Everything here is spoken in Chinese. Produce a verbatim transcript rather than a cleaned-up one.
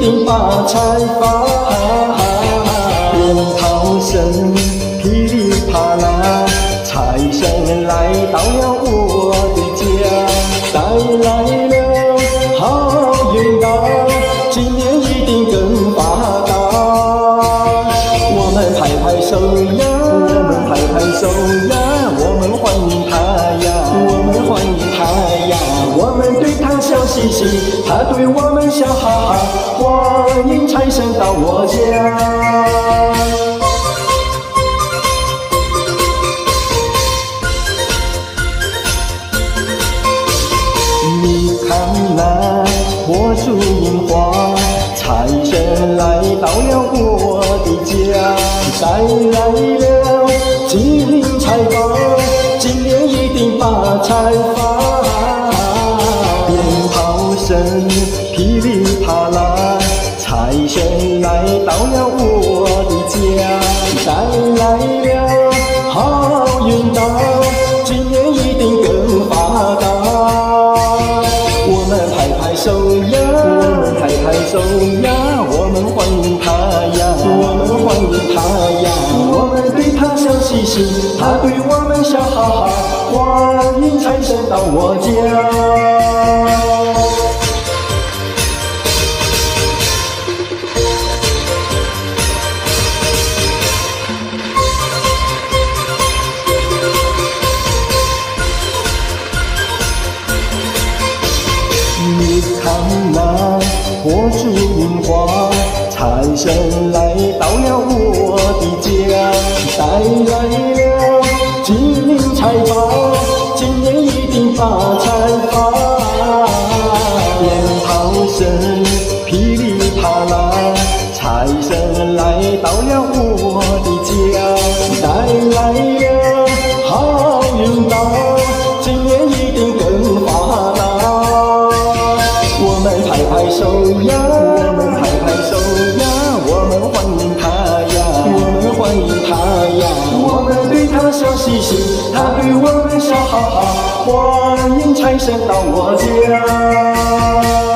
定发财发。鞭炮声噼里啪啦，财神来到了我的家，带来了好运到，今年一定更发达。我们拍拍手呀，我们拍拍手呀，我们欢迎他呀，我们欢迎他呀，我们对他笑嘻嘻，他对我们笑哈哈，欢迎财神到我家。你看那火烛樱花，财神来到了我的家，带来了金银财宝，今年一定发财发。鞭炮声噼里啪啦，财神来到了我的家，带来了好运到，今年一定更发达。我们拍拍手呀，我们拍拍手呀，我们欢迎他呀，我们欢迎他呀，我们对他笑嘻嘻，他对我们笑哈哈，欢迎财神到我家。你看那火烛樱花，财神来到了我的家，带来了金银财宝，今年一定发财发。鞭炮声噼里啪啦，财神来到了我的家，带来了好运到，今年一定更发达。我们拍拍手呀，我们拍拍手呀，我们欢迎他呀，我们欢迎他呀，我们对他笑嘻嘻，他对我们笑哈哈，欢迎财神到我家。